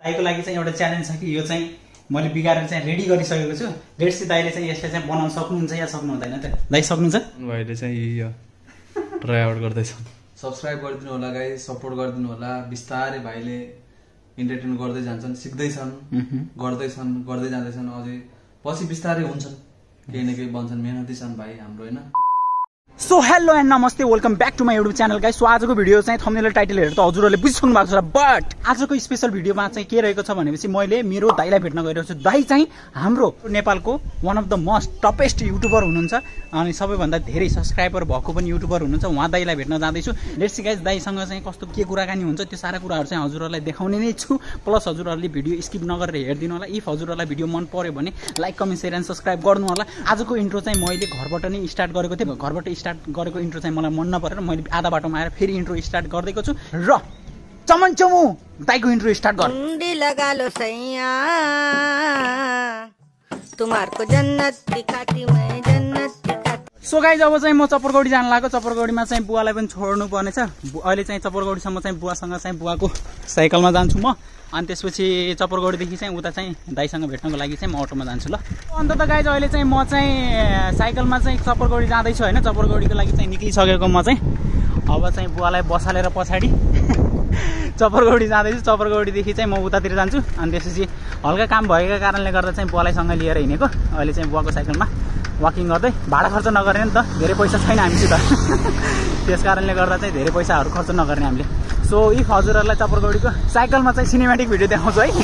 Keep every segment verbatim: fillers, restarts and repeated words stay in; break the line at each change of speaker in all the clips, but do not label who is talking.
दाइको लागि चाहिँ एउटा च्यालेन्ज छ कि यो चाहिँ मैले बिगारेर चाहिँ रेडी गरिसकेको छु। लेट्स सी दाइले चाहिँ यसलाई चाहिँ बनाउन सक्नुहुन्छ या सक्नुहुँदैन त? दाइ सक्नुहुन्छ?
भाइले चाहिँ यो ट्राई आउट गर्दैछ। सब्स्क्राइब गरिदिनु होला गाइस, सपोर्ट गरिदिनु होला। बिस्तारै भाइले इन्टरटेन गर्दै जान्छन्, सिक्दैछन्, गर्दैछन्, गर्दै जाँदैछन्। अझै पछि बिस्तारै हुन्छन्, केही न केही बन्छन्। मेहनती छन् भाइ हाम्रो हैन।
सो हेलो एन्ड नमस्ते, welcome back to my YouTube channel guys. So आजको भिडियो चाहिँ थम्बनेल टाइटल हेरेर त हजुरहरूले बुझिसक्नु भएको छ, बट आजको स्पेशल भिडियोमा चाहिँ के रहेको छ भनेपछि मैले मेरो दाइलाई भेट्न गइरहेको छु। दाइ चाहिँ हाम्रो नेपालको one of the most toppest YouTuber हुनुहुन्छ अनि सबैभन्दा धेरै सब्सक्राइबर भएको पनि युट्युबर हुनुहुन्छ। उहाँ दाइलाई भेट्न जाँदैछु। लेट्स सी गाइस दाइसँग चाहिँ कस्तो के कुराकानी हुन्छ त्यो सारा कुराहरू चाहिँ हजुरहरूलाई देखाउने नै छु। प्लस हजुरहरूले भिडियो स्किप नगरेर हेरिदिनु होला। इफ हजुरहरूलाई भिडियो मन पर्यो भने like, comment, share and subscribe गर्नु होला। आजको इन्ट्रो चाहिँ मैले घरबाट नै स्टार्ट गरेको थिएँ। घरबाट स्टार्ट गरेको इन्ट्रो चाहिँ मलाई मन नपरेर मैले आधा बाटोमा आएर फेरि इन्ट्रो स्टार्ट गर्दैको छु। र चमनचमु दाइको इन्ट्रो स्टार्ट गर।
लगालो सैया तुम्हारको जन्नत दिखाती मैं जन्नत दिखाती।
सो गाइज अब चाहिँ म चपरगौडी जान लागेको। चपरगौडीमा चाहिँ बुवालाई पनि छोड्नु पर्नेछ। अहिले चाहिँ चपरगौडीसम्म चाहिँ बुवासँग चाहिँ बुवाको साइकलमा जान्छु म। अनि त्यसपछि चपरगौडीदेखि चाहिँ उता चाहिँ दाइसँग भेट्नको लागि चाहिँ म अटोमा जान्छु ल। अन्त त गाइज अहिले चाहिँ म चाहिँ साइकलमा चाहिँ चपरगौडी जाँदैछु होइन। चपरगौडीको लागि चाहिँ निक्लिसकेको म चाहिँ अब चाहिँ बुवालाई बसालेर पछाडि चपरगौडी जाँदैछु। चपरगौडीदेखि चाहिँ म उतातिर जान्छु। अनि त्यसपछि हल्का काम भएको कारणले गर्दा चाहिँ बुवालाई सँग लिएर हिँडेको। अहिले चाहिँ बुवाको साइकलमा वाकिङ गर्दै, भाडा खर्च नगर्ने नि त, धेरै पैसा छैन हामीसित। त्यस कारणले गर्दा चाहिँ धेरै पैसाहरू खर्च नगर्ने हामीले। सो इफ हजुरहरूलाई चपरगौडीको साइकलमा चाहिँ सिनेमेटिक भिडियो देखाउँछु है।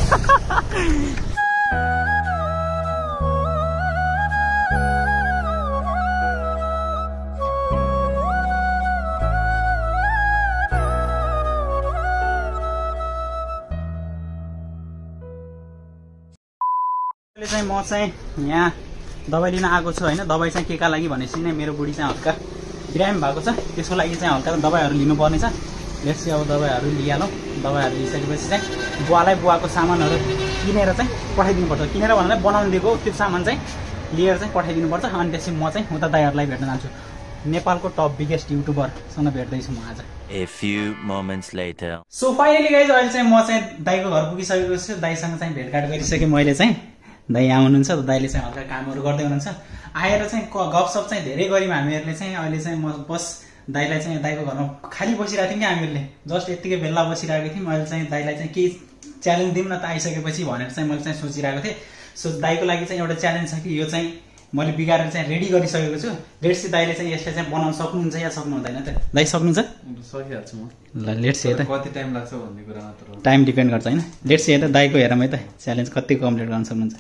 अहिले चाहिँ म चाहिँ यहाँ दबाई लिन आएको छु होइन। दबाई चाहिँ के का लागि भनेपछि नै मेरो बुढी चाहिँ हल्का बिरामी भएको छ, त्यसको लागि चाहिँ हल्का दबाईहरू लिनुपर्ने छ। लेट्स सी अब दबाईहरू लिइहालौँ। दबाईहरू लिइसकेपछि चाहिँ बुवालाई बुवाको सामानहरू किनेर चाहिँ पठाइदिनुपर्छ। किनेर भन्दा बनाउनु दिएको त्यो सामान चाहिँ लिएर चाहिँ पठाइदिनुपर्छ। अनि त्यसपछि म चाहिँ उता दाइहरूलाई भेट्न जान्छु। नेपालको टप बिगेस्ट युट्युबरसँग भेट्दैछु म आज।
A few moments later.
So finally guys अहिले चाहिँ म चाहिँ दाइको घर पुगिसकेको छु। दाइसँग चाहिँ भेटघाट गरिसकेँ मैले चाहिँ। दाइ यहाँ हुनुहुन्छ, दाइले चाहिँ हल्का कामहरू गर्दै हुनुहुन्छ। आएर चाहिँ गफसप चाहिँ धेरै गऱ्यौँ हामीहरूले चाहिँ। अहिले चाहिँ म बस दाइलाई चाहिँ दाइको घरमा खाली बसिरहेको थियौँ कि हामीहरूले, जस्ट यत्तिकै बेला बसिरहेको थियौँ। अहिले चाहिँ दाइलाई चाहिँ केही च्यालेन्ज दिउँ न त आइसकेपछि भनेर चाहिँ मैले चाहिँ सोचिरहेको थिएँ। सो दाइको लागि चाहिँ एउटा च्यालेन्ज छ कि यो चाहिँ मैले बिगारेर चाहिँ रेडी गरिसकेको छु। लेट्स सी दाइले चाहिँ यसलाई चाहिँ बनाउन सक्नुहुन्छ या सक्नुहुँदैन त? दाइ सक्नुहुन्छ?
सकिहाल्छु म।
ल लेट्स सी त
कति टाइम लाग्छ भन्ने कुरा मात्र
टाइम डिपेन्ड गर्छ होइन। लेट्स सी त दाइको हेरौँ है त च्यालेन्ज कति कम्प्लिट गर्न सक्नुहुन्छ।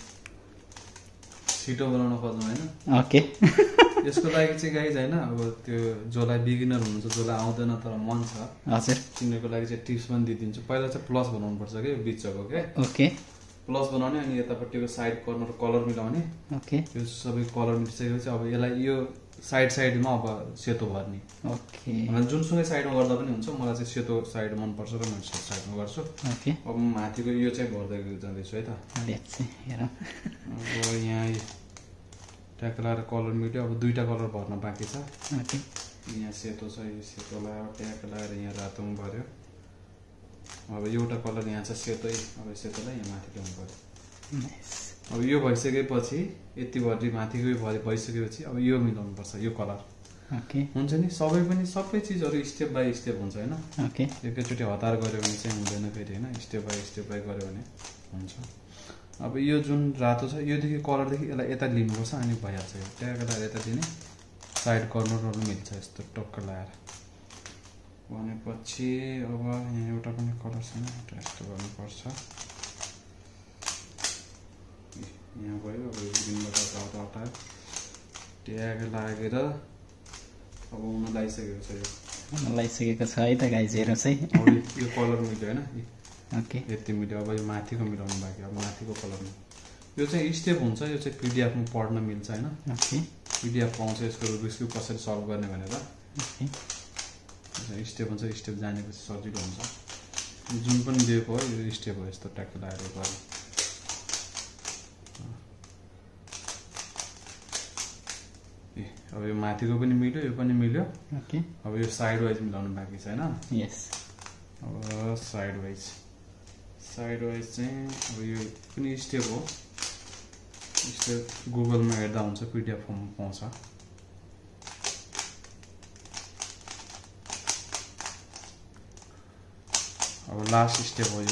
छिटो बनाउन खोज्नु होइन।
ओके।
यसको लागि चाहिँ गाइज होइन, अब त्यो जसलाई बिगिनर हुनुहुन्छ, जसलाई आउँदैन तर मन छ,
हजुर,
तिनीहरूको लागि चाहिँ टिप्स पनि दिइदिन्छु। पहिला चाहिँ प्लस बनाउनु पर्छ कि बिचको के।
ओके।
प्लस बनाउने अनि यतापट्टिको साइड कर्नर कलर मिलाउने।
ओके।
यो सबै कलर मिलिसकेपछि अब यसलाई यो साइड साइडमा अब सेतो भर्ने। ओके। जुनसुकै साइडमा गर्दा पनि हुन्छ। मलाई चाहिँ सेतो साइड मनपर्छ र मैले सेतो साइडमा गर्छु। ओके। अब माथिको यो चाहिँ भर्दै जाँदैछु है त।
हेरौँ।
अब यहाँ ट्याग लगाएर कलर मिल्यो। अब दुईवटा कलर भर्न बाँकी छ। ओके। यहाँ सेतो छ, यो सेतो लगाएर ट्याग लगाएर यहाँ रातोमा भर्यो। अब एउटा कलर यहाँ छ सेतै, अब सेतोलाई यहाँ माथि ल्याउनु पऱ्यो। अब यो भइसकेपछि यति भरि माथिको भरि भइसकेपछि अब यो मिलाउनु पर्छ, यो कलर। ओके। हुन्छ नि, सबै पनि सबै चिजहरू स्टेप बाई स्टेप हुन्छ होइन। ओके। एकैचोटि हतार गऱ्यो भने चाहिँ हुँदैन फेरि होइन, स्टेप बाई स्टेप बाई गऱ्यो भने हुन्छ। अब यो जुन रातो छ योदेखि कलरदेखि यसलाई यता लिनुपर्छ अनि भइहाल्छ। यो ट्याग लगाएर यता दिने, साइड कर्नरहरू मिल्छ यस्तो टक्क लगाएर भनेपछि। अब यहाँ एउटा पनि कलर छैन, एउटा यस्तो गर्नुपर्छ। यहाँ गयो, अब यो दिनबाट हटायो हटायो ट्याग लागेर अब हुन लागिसकेको छ। यो
हुन लागिसकेको छ है त गाइज, हेर्नुहोस् है।
अब यो कलर मिल्यो होइन। ओके। यति मिल्यो। अब यो माथिको मिलाउनु बाँकी। अब माथिको कलर यो चाहिँ स्टेप हुन्छ। यो चाहिँ पिडिएफमा पढ्न मिल्छ होइन। ओके। पिडिएफ पाउँछ यसको रुबिक्स क्युब कसरी सल्भ गर्ने भनेर। ओके। स्टेप हुन्छ, स्टेप जानेपछि सजिलो हुन्छ। जुन पनि दिएको हो यो स्टेप हो, यस्तो ट्याक्क लगाएर गर्नु। ए अब यो माथिको पनि मिल्यो, यो पनि मिल्यो। ओके। अब यो साइड वाइज मिलाउनु बाँकी छ होइन। यस। अब साइड वाइज साइड वाइज चाहिँ अब यो पनि स्टेप हो स्टेप गुगलमा हेर्दा हुन्छ पिडिएफ फर्म पाउँछ अब लास्ट स्टेप हो यो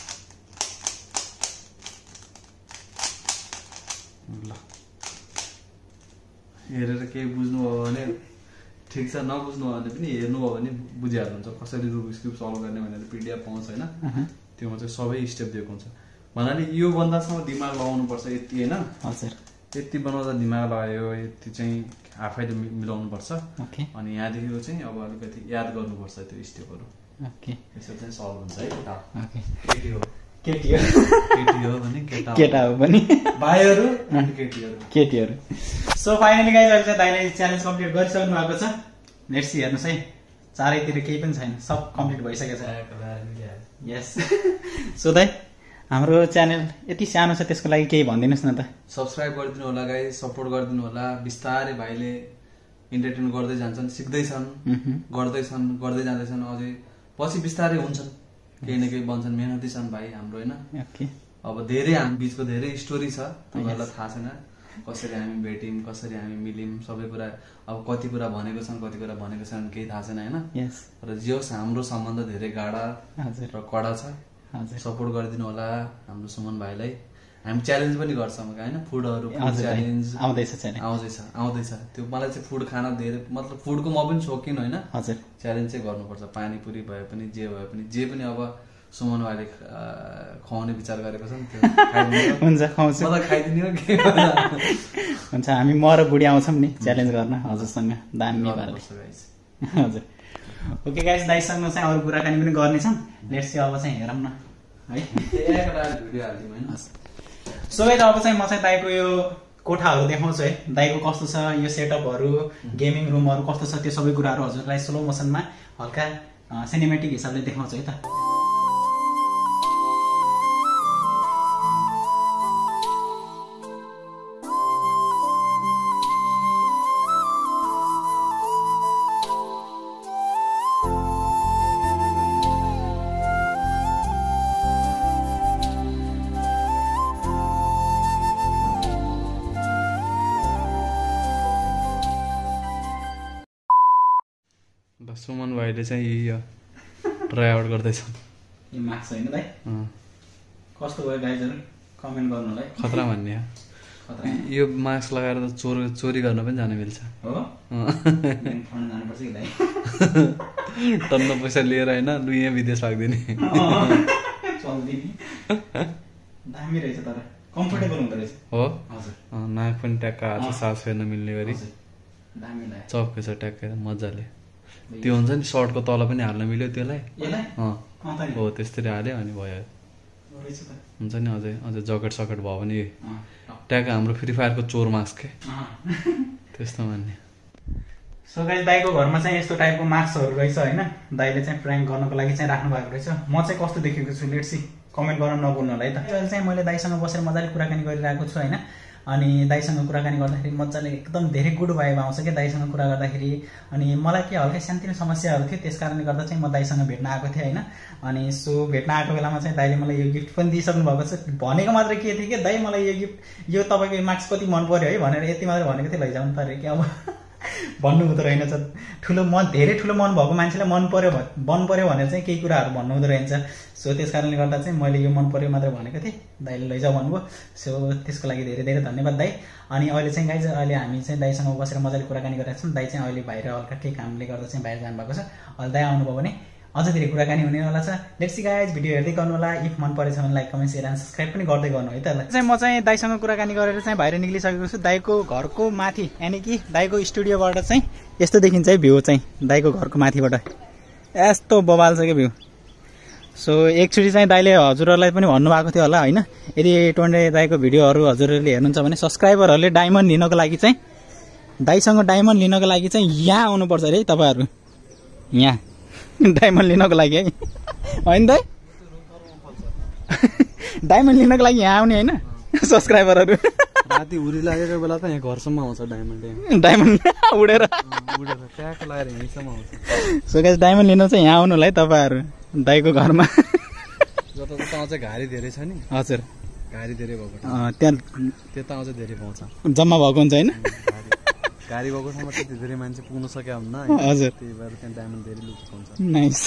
ल हेरेर केही बुझ्नुभयो भने ठिक छ नबुझ्नुभयो भने पनि हेर्नुभयो भने बुझिहाल्नुहुन्छ कसरी रुबिक्स क्युब सल्भ गर्ने भनेर पिडिएफ पाउँछ होइन त्योमा चाहिँ सबै स्टेप दिएको हुन्छ भन्नाले यो भन्दासम्म दिमाग लगाउनुपर्छ यति होइन
हजुर
यति बनाउँदा दिमाग लगायो यति चाहिँ आफैले मिलाउनुपर्छ अनि यहाँदेखिको चाहिँ अब अलिकति याद गर्नुपर्छ त्यो स्टेपहरू
ओके
त्यसो चाहिँ सल्भ हुन्छ है केटा
ओके
केटी हो
केटी हो
केटी हो भने केटा
केटा हो पनि
भाइहरू अनि केटीहरू
केटीहरू सो फाइनली गाइज अहिले चाहिँ दाइले च्यालेन्ज कम्प्लिट गरिसक्नु भएको छ नेक्स्ट हेर्नुहोस् है चारैतिर केही पनि छैन सब कम्प्लिट भइसकेको छ यस सो दाइ हाम्रो च्यानल यति सानो छ त्यसको लागि केही भनिदिनुहोस् न त
सब्सक्राइब गरिदिनु होला गाइज सपोर्ट गरिदिनु होला बिस्तारै भाइले इन्टरटेन गर्दै जान्छन् सिक्दैछन् गर्दैछन् गर्दै जाँदैछन् अझै पछि बिस्तारै हुन्छन् केही न केही बन्छन् मेहनती छन् भाइ हाम्रो होइन अब धेरै हामी बिचको धेरै स्टोरी छ तपाईँहरूलाई थाहा छैन कसरी हामी भेट्यौँ कसरी हामी मिल्यौँ सबै कुरा अब कति कुरा भनेको छन् कति कुरा भनेको छन् केही थाहा छैन होइन र जे होस् हाम्रो सम्बन्ध धेरै गाढा र कडा छ सपोर्ट गरिदिनु होला हाम्रो सुमन भाइलाई हामी च्यालेन्ज पनि गर्छौँ होइन फुडहरू च्यालेन्ज
आउँदैछ
आउँदैछ आउँदैछ त्यो मलाई चाहिँ फुड खान धेरै मतलब फुडको म पनि शौकिन होइन
हजुर
च्यालेन्ज चाहिँ गर्नुपर्छ पानीपुरी भए पनि जे भए पनि जे पनि अब सुमन भाइले खुवाउने विचार गरेको छ नि त्यो
हुन्छ खुवाउँछु
मलाई खाइदिने हो के
हुन्छ हामी म र बुढी आउँछौँ नि च्यालेन्ज गर्न हजुरसँग दामी पाराले हजुर ओके गाइस दाइसँग चाहिँ अरू कुराकानी पनि गर्नेछौँ लेट्स चाहिँ अब चाहिँ हेरौँ न है
भिडियो हालिदिउँ होइन
सो गाइस अब चाहिँ म चाहिँ दाइको यो कोठाहरू देखाउँछु है दाइको कस्तो छ यो सेटअपहरू गेमिङ रुमहरू कस्तो छ त्यो सबै कुराहरू हजुरलाई स्लो मोसनमा हल्का सिनेमेटिक हिसाबले देखाउँछु है त
सुमन भाइले चाहिँ यो ट्राई आउट गर्दैछ
यो मार्क्स होइन दाइ कस्तो भयो गाइजहरू कमेन्ट गर्नु होला है
खतरा भन्ने यो मास्क लगाएर त चोर चोरी गर्न पनि जान मिल्छ
हो जानुपर्छ कि दाइ
टन्न पैसा लिएर होइन लु यहाँ विदेश लाग्दिने
चल्दिने दामी रहेछ तर कम्फर्टेबल हुँदो रहेछ
हो
हजुर
नाक पनि ट्याक्क आएको छ सास फेर्न मिल्ने गरी
दामी लाग्यो
चप्के छ ट्याक्कै मजाले त्यो हुन्छ नि सर्टको तल पनि हाल्न मिल्यो त्यसलाई हो त्यस्तरी हाल्यो अनि भयो हुन्छ नि अझै अझै जकेट सकेट भयो भने ट्याक्क हाम्रो फ्री फायरको चोर मास्क के त्यस्तो मान्ने
सो गाइस दाइको घरमा चाहिँ यस्तो टाइपको मास्कहरू रहेछ होइन दाइले चाहिँ प्र्याङ्क गर्नको लागि चाहिँ राख्नु भएको रहेछ म चाहिँ कस्तो देखेको छु लेट्स सी कमेन्ट गर्न नभुल्नु होला है त अहिले चाहिँ मैले दाइसँग बसेर मजाले कुराकानी गरिरहेको छु होइन अनि दाइसँग कुराकानी गर्दाखेरि मजाले एकदम धेरै गुड भाइब आउँछ क्या दाइसँग कुरा गर्दाखेरि अनि मलाई के हल्का सानोतिनो समस्याहरू थियो त्यस कारणले गर्दा चाहिँ म दाइसँग भेट्न आएको थिएँ होइन अनि सो भेट्न आएको बेलामा चाहिँ दाइले मलाई यो गिफ्ट पनि दिइसक्नु भएको छ भनेको मात्र के थियो कि दाइ मलाई यो गिफ्ट यो तपाईँको मार्क्स कति मन पर्यो है भनेर यति मात्र भनेको थिएँ लैजाउनु पऱ्यो कि अब भन्नु हुँदो रहेनछ ठुलो मन धेरै ठुलो मन भएको मान्छेलाई मन पर्यो मन पर्यो भनेर चाहिँ केही कुराहरू भन्नु हुँदो रहेछ सो त्यस कारणले गर्दा चाहिँ मैले यो मन पर्यो मात्र भनेको थिएँ दाइले लैजाऊ भन्नुभयो सो त्यसको लागि धेरै धेरै धन्यवाद दाइ अनि अहिले चाहिँ गाइज अहिले हामी चाहिँ दाइसँग बसेर मजाले कुराकानी गरिरहेको छौँ दाइ चाहिँ अहिले बाहिर हल्का केही कामले गर्दा चाहिँ बाहिर जानुभएको छ अहिले दाइ आउनुभयो भने अझ धेरै कुराकानी हुनेवाला छ लेट्स सी गाइज भिडियो हेर्दै गर्नु होला इफ मन परेछ भने like comment share and subscribe पनि गर्दै गर्नु है त चाहिँ म चाहिँ दाइसँग कुराकानी गरेर चाहिँ बाहिर निक्लिसकेको छु दाइको घरको माथि यानि कि दाइको स्टुडियोबाट चाहिँ यस्तो देखिन्छ है भ्यू चाहिँ दाइको घरको माथिबाट यस्तो बबाल छ क्या भ्यू सो एकचोटि चाहिँ दाइले हजुरहरूलाई पनि भन्नुभएको थियो होला होइन यदि टोन्डे दाइको भिडियोहरू हजुरहरूले हेर्नुहुन्छ भने सब्सक्राइबरहरूले डायमन्ड लिनको लागि चाहिँ दाइसँग डायमन्ड लिनको लागि चाहिँ यहाँ आउनुपर्छ अरे है तपाईँहरू यहाँ डायमन्ड लिनको लागि है होइन दाइ डायमन्ड लिनको लागि यहाँ आउने होइन सब्सक्राइबरहरू
राति उरी लागेको बेला त यहाँ घरसम्म आउँछ डायमन्ड
डायमन्ड उडेर
उडेर ट्याक लगाएर यहीँसम्म आउँछ
सो गाइस डायमन्ड लिन चाहिँ यहाँ आउनु होला है तपाईँहरू दाइको घरमा
जता जता अझ घारी धेरै छ नि
हजुर
घारी धेरै भएको
त्यहाँ
त्यता अझ धेरै पाउँछ
जम्मा भएको हुन्छ होइन
घारी भएको ठाउँमा त्यति धेरै मान्छे पुग्न सके हुन्न
हजुर
त्यही भएर त्यहाँ डायमन्ड धेरै लुक पाउँछ
नाइस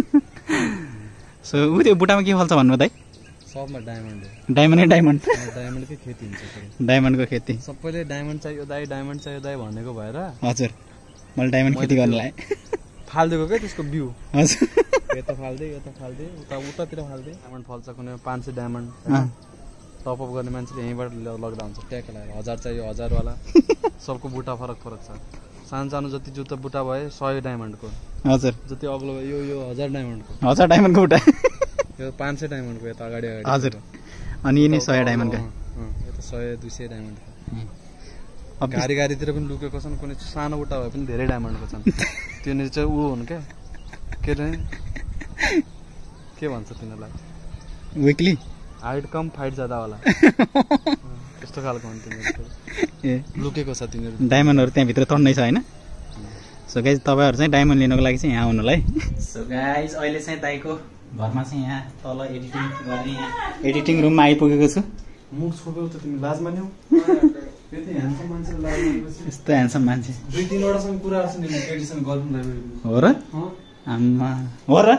सो उ त्यो बुटामा के फल्छ भन्नु दाइ
सबमा डायमन्ड हो
डायमन्डै डायमन्ड
डायमन्डकै खेती हुन्छ
डायमन्डको खेती
सबैले डायमन्ड चाहियो दाइ डायमन्ड चाहियो दाइ भनेको भएर
हजुर मैले डायमन्ड खेती गर्न लाएँ
फालिदिएको क्या त्यसको बिउ
हजुर
यता फाल्दै यता फाल्दै उता उतातिर फाल्दै डायमन्ड फल्छ कुनै पाँच सय डायमन्ड टपअप गर्ने मान्छेले यहीँबाट लग्दा हुन्छ ट्याग लगाएर हजार चाहियो हजारवाला सबको बुटा फरक फरक छ सानो सानो जति जुत्ता बुटा भयो सय डायमन्डको
हजुर
जति अग्लो भयो यो यो हजार डायमन्डको
हजार डायमन्डको बुटा
यो पाँच सय डायमन्डको यता अगाडि अगाडि
हजुर अनि यिनी सय डायमन्डको
यता सय दुई सय डायमन्डको घारी घारीतिर पनि लुकेको छन् कुनै सानो बुटा भए पनि धेरै डायमन्डको छन् त्योनिर चाहिँ ऊ हुनु क्या के अरे के भन्छ तिनीहरूलाई
विकली
हाइट कम फाइट ज्यादावाला त्यस्तो खालको हुन्छ तिनीहरू
ए
लुकेको छ तिनीहरू
डायमन्डहरू त्यहाँभित्र टन्नै छ होइन सो गाइज तपाईँहरू चाहिँ डायमन्ड लिनको लागि चाहिँ यहाँ आउनुलाई सो गाइज अहिले चाहिँ दाइको घरमा चाहिँ यहाँ तल एडिटिङ गर्ने एडिटिङ रुममा आइपुगेको छु
मुख छोपेको त तिमी लाज मान्यौ यति ह्यान्डसम मान्छेले लाज मानेपछि
यस्तो ह्यान्डसम मान्छे
दुई तिनवटासँग कुरा गर्छ नि केटीसँग गर्नु
हो र आम्मा हो र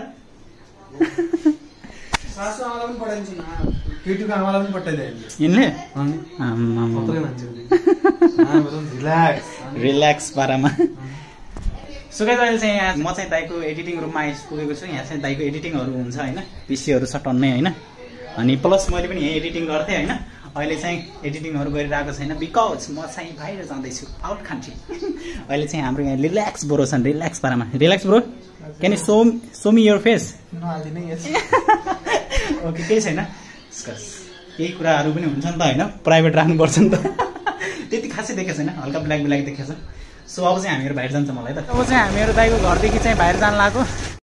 सासु आमालाई पनि पठाइदिन्छु न केटीको आमालाई पनि पठाइदिए
यिनले
आम्मा
आम्मा
मान्छे रिल्याक्स
रिल्याक्स पारामा सो गाइज अहिले चाहिँ यहाँ म चाहिँ दाइको एडिटिङ रुममा आइपुगेको छु यहाँ चाहिँ दाइको एडिटिङहरू हुन्छ होइन पिसीहरू छ टन्नै होइन अनि प्लस मैले पनि यहाँ एडिटिङ गर्थेँ होइन अहिले चाहिँ एडिटिङहरू गरिरहेको छैन बिकज म चाहिँ बाहिर जाँदैछु आउट कन्ट्री अहिले चाहिँ हाम्रो यहाँ रिल्याक्स ब्रो छन् रिल्याक्स पारामा relax bro can you so show me your face okay केही छैन केही कुराहरू पनि हुन्छ नि त होइन प्राइभेट राख्नुपर्छ नि त त्यति खासै देखेको छैन हल्का ब्ल्याक ब्ल्याक देखेको छ सो अब चाहिँ हामीहरू बाहिर जान्छ मलाई त अब चाहिँ हामीहरू दाइको घरदेखि चाहिँ बाहिर जान लाग्यो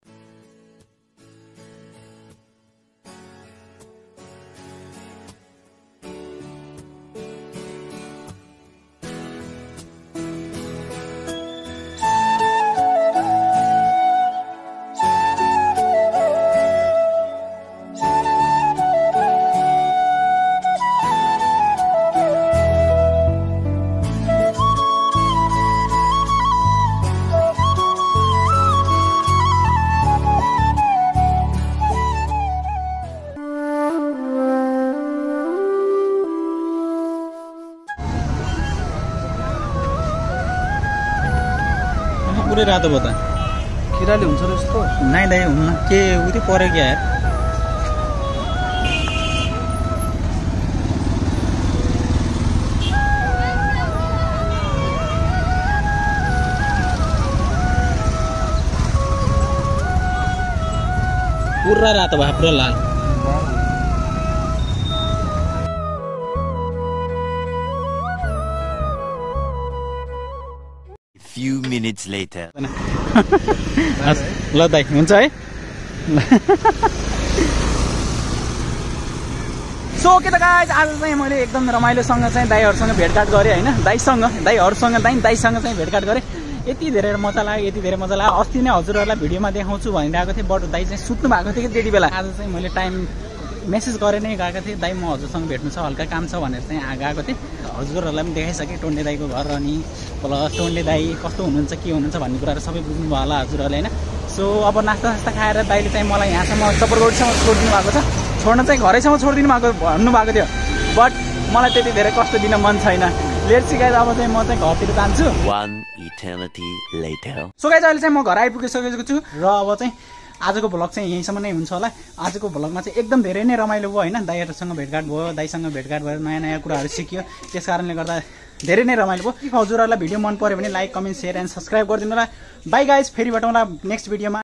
पुरै रातो भयो त
किराले हुन्छ र यस्तो
नाइ दाइ हुन्न के उति पऱ्यो क्या यार पुरा रातो भयो पुरा लाल
Few minutes later.
ल दाइ हुन्छ है सो के त गाइज आज चाहिँ मैले एकदम रमाइलोसँग चाहिँ दाइहरूसँग भेटघाट गरेँ होइन दाइसँग दाइहरूसँग दाइ दाइसँग चाहिँ भेटघाट गरेँ यति धेरै मजा लाग्यो यति धेरै मजा लाग्यो अस्ति नै हजुरहरूलाई भिडियोमा देखाउँछु भनिरहेको थिएँ बट दाइ चाहिँ सुत्नु भएको थियो कि त्यति बेला आज चाहिँ मैले टाइम मेसेज गरेर नै गएको थिएँ दाइ म हजुरसँग भेट्नु छ हल्का काम छ भनेर चाहिँ गएको थिएँ हजुरहरूलाई पनि देखाइसकेँ टोन्डे दाइको घर अनि प्लस टोन्डे दाइ कस्तो हुनुहुन्छ के हुनुहुन्छ भन्ने कुराहरू सबै बुझ्नुभयो होला हजुरहरूले होइन सो अब नास्ता सास्ता खाएर दाइले चाहिँ मलाई यहाँसम्म चपरगौडीसम्म छोडिदिनु भएको छ छोड्न चाहिँ घरैसम्म छोडिदिनु भएको भन्नुभएको थियो बट मलाई त्यति धेरै कष्ट दिन मन छैन लेट सिकाएर अब चाहिँ म चाहिँ घरतिर जान्छु सो गाइज अहिले चाहिँ म घर आइपुगिसकेको छु र अब चाहिँ आजको भ्लग चाहिँ यहीँसम्म नै हुन्छ होला आजको भ्लगमा चाहिँ एकदम धेरै नै रमाइलो भयो होइन दाइहरूसँग भेटघाट भयो दाइसँग भेटघाट भयो नयाँ नयाँ कुराहरू सिक्यो त्यस कारणले गर्दा धेरै नै रमाइलो भयो हजुरहरूलाई भिडियो मन पऱ्यो भने like comment share and subscribe गरिदिनु होला बाई गाइज फेरि भेटौँला नेक्स्ट भिडियोमा